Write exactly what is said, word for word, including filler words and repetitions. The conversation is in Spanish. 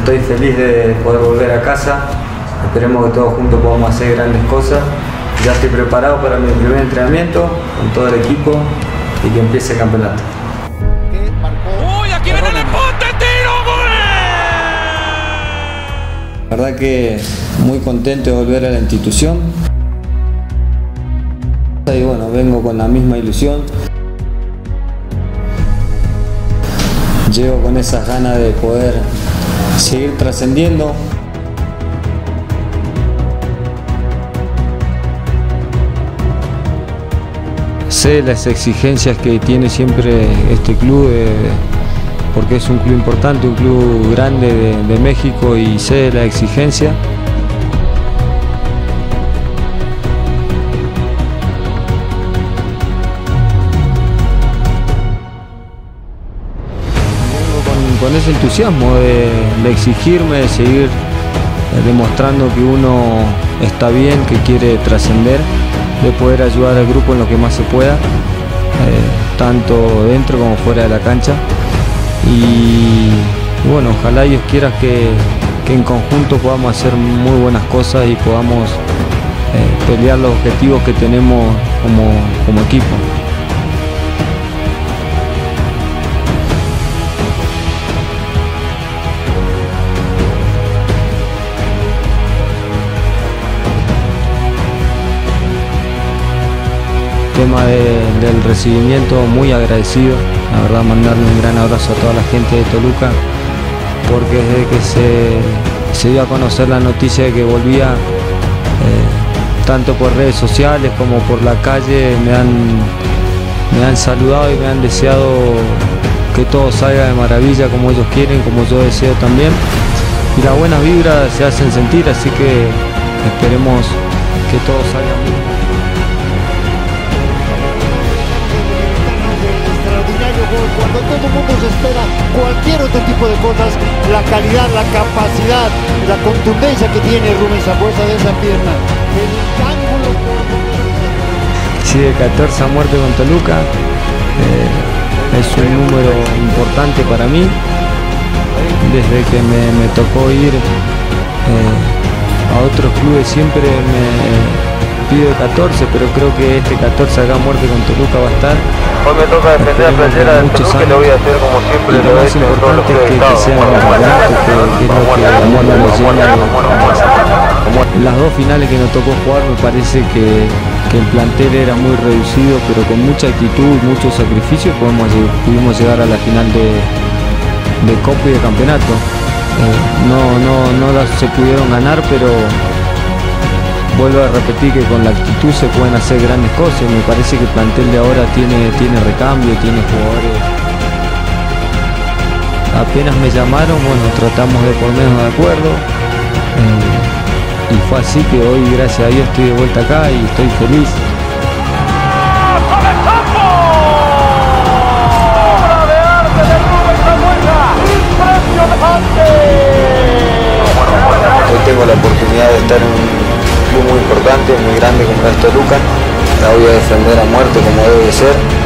estoy feliz de poder volver a casa. Esperemos que todos juntos podamos hacer grandes cosas. Ya estoy preparado para mi primer entrenamiento con todo el equipo y que empiece el campeonato. ¡Uy, aquí viene el empate! ¡Tiro! ¡Gol! La verdad que muy contento de volver a la institución. Y bueno, vengo con la misma ilusión. Llego con esas ganas de poder seguir trascendiendo. Sé las exigencias que tiene siempre este club, eh, porque es un club importante, un club grande de, de México, y sé la exigencia. Con ese entusiasmo de, de exigirme, de seguir eh, demostrando que uno está bien, que quiere trascender, de poder ayudar al grupo en lo que más se pueda, eh, tanto dentro como fuera de la cancha. Y, y bueno, ojalá Dios quiera que, que en conjunto podamos hacer muy buenas cosas y podamos eh, pelear los objetivos que tenemos como, como equipo. Tema de, del recibimiento, muy agradecido, la verdad, mandarle un gran abrazo a toda la gente de Toluca, porque desde que se, se dio a conocer la noticia de que volvía, eh, tanto por redes sociales como por la calle, me han, me han saludado y me han deseado que todo salga de maravilla, como ellos quieren, como yo deseo también, y las buenas vibras se hacen sentir, así que esperemos que todo salga bien. Cuando todo el mundo se espera cualquier otro tipo de cosas, la calidad, la capacidad, la contundencia que tiene Rubén Sambueza de esa pierna, el ángulo. Sí, de catorce a muerte con Toluca, eh, es un número importante para mí. Desde que me, me tocó ir eh, a otros clubes siempre me pido catorce, pero creo que este catorce acá a muerte con Toluca va a estar. Hoy me toca defender a Playera del Toluca y lo voy a hacer como siempre lo he hecho en todos los clubes de Estado. Que las dos finales que nos tocó jugar, me parece que, que el plantel era muy reducido, pero con mucha actitud y mucho sacrificio pudimos, pudimos llegar a la final de, de Copa y de Campeonato. Eh, no, no, no las se pudieron ganar, pero vuelvo a repetir que con la actitud se pueden hacer grandes cosas. Me parece que el plantel de ahora tiene, tiene recambio, tiene jugadores. Apenas me llamaron, bueno, tratamos de ponernos de acuerdo. Eh, y fue así que hoy, gracias a Dios, estoy de vuelta acá y estoy feliz. Hoy tengo la oportunidad de estar en un muy importante, muy grande como es Toluca. La voy a defender a muerte como debe ser.